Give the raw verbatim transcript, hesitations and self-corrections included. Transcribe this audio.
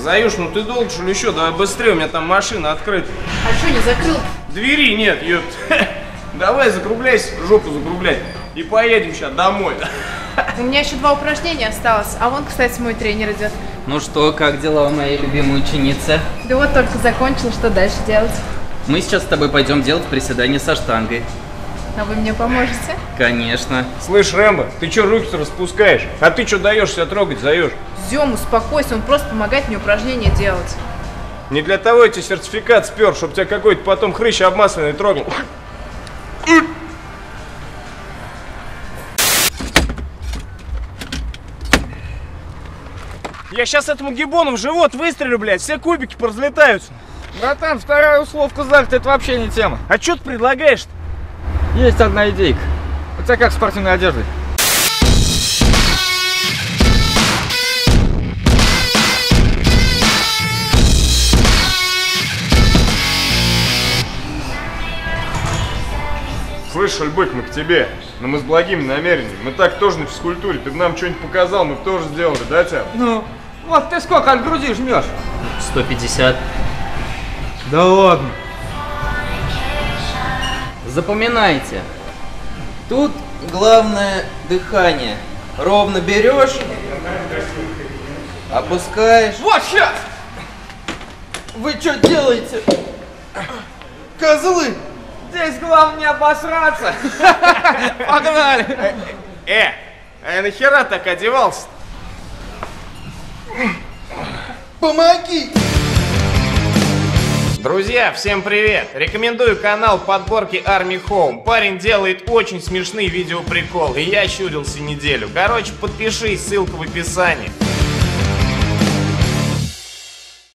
Заюш, ну ты долго, что ли, еще? Давай быстрее, у меня там машина открыта. А что, не закрыл? Двери нет, ёпт. Давай закругляйся, жопу закруглять. И поедем сейчас домой. У меня еще два упражнения осталось. А вон, кстати, мой тренер идет. Ну что, как дела у моей любимой ученицы? Да вот только закончил, что дальше делать? Мы сейчас с тобой пойдем делать приседания со штангой. А вы мне поможете? Конечно. Слышь, Рэмбо, ты что руки-то распускаешь? А ты что даешь себя трогать, Заюш? Зем, успокойся, он просто помогает мне упражнения делать. Не для того я тебе сертификат спер, чтобы тебя какой-то потом хрыщ обмасленный трогал. Я сейчас этому гибону в живот выстрелю, блядь, все кубики поразлетаются. Братан, вторая условка захта, это вообще не тема. А что ты предлагаешь-то? Есть одна идейка. У тебя как с спортивной одеждой? Слышь, Альбек, мы к тебе. Но мы с благими намерениями. Мы так тоже на физкультуре. Ты бы нам что-нибудь показал, мы бы тоже сделали, да, Тя? Ну, вот ты сколько от груди жмешь? сто пятьдесят. Да ладно. Запоминайте. Тут главное дыхание. Ровно берешь, опускаешь. Вот сейчас! Вы что делаете? Козлы! Здесь главное не обосраться. Погнали! Э, а я нахера так одевался? Помоги! Друзья, всем привет! Рекомендую канал подборки Army Home. Парень делает очень смешные видеоприколы, и я щурился неделю. Короче, подпишись, ссылка в описании.